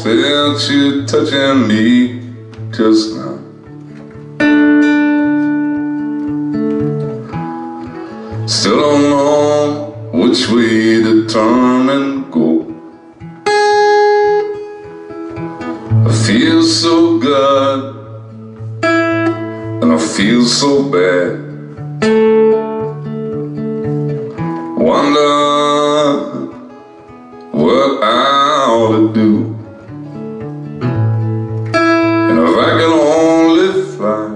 felt you touching me just now. Still don't know which way to turn and go. I feel so good and I feel so bad. Wonder what I ought to do. And if I could only fly,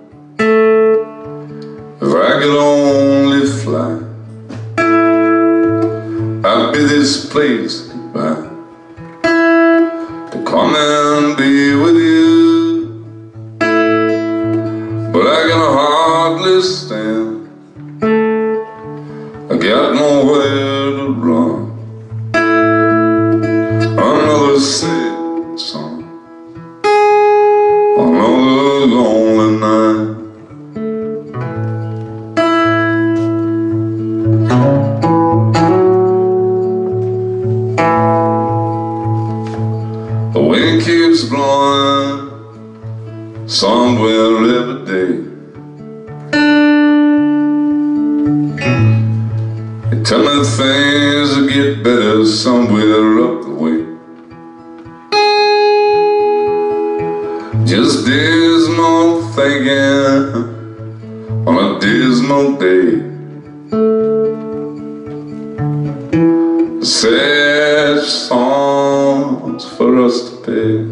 if I could only fly, I'd bid this place goodbye to come and be with you. But I can hardly stand, I got nowhere to run. Another sad song, another lonely night. The wind keeps blowing somewhere every day. They tell me things will get better somewhere up the way. Just dismal thinking on a dismal day. Sad songs for us to pay.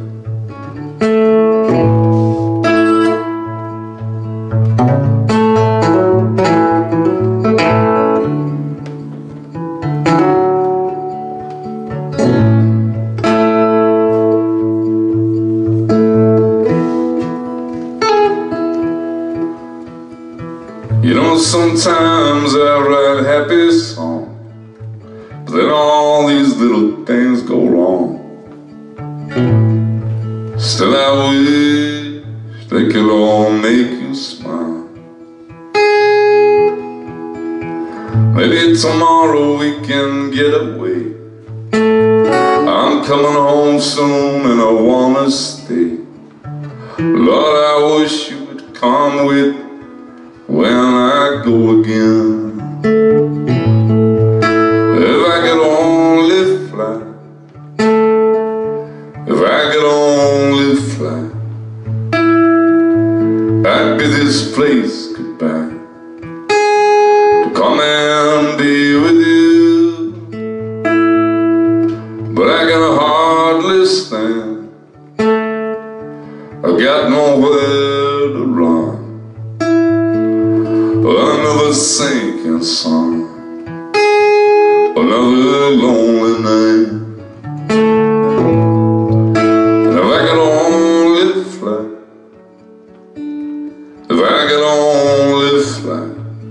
You know, sometimes I write happy songs, but then all these little things go wrong. Still I wish they could all make you smile. Maybe tomorrow we can get away. I'm coming home soon and I wanna stay. Lord, I wish you would come with when I go again. If I could only fly, if I could only fly, I'd bid this place goodbye to come and be with you. But I can hardly stand, I've got nowhere to run. Another sinking sun, another lonely night. And if I could only fly, if I could only fly,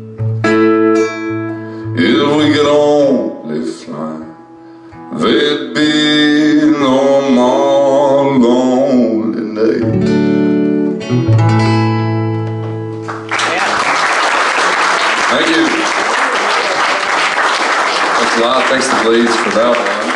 if we could only fly, there'd be no more lonely nights. Thank you. Thanks a lot. Thanks to Blaze for that one.